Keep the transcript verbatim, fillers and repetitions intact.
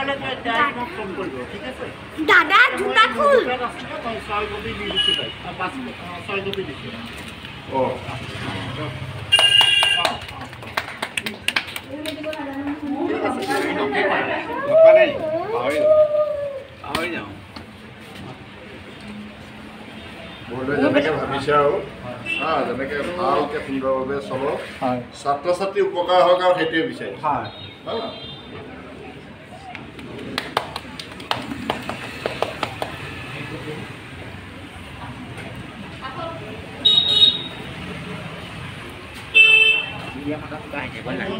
তেতিয়াহ'লে তই ডাইৰেক্ট মোক ফোন কৰিব ঠিক আছে দাদা জুতা খুল তই ছয় কপি দি দিছোঁ তাই পাঁচ ছয় কপি দিছোঁ অঁ বৰদৈ যেনেকৈ ভাবিছে আৰু হা যেনেকৈ ভালকৈ সুন্দৰভাৱে চলক ছাত্ৰ ছাত্ৰী উপকাৰ হওক আৰু সেইটোৱে বিচাৰিছে হয় dia makan suka aja benar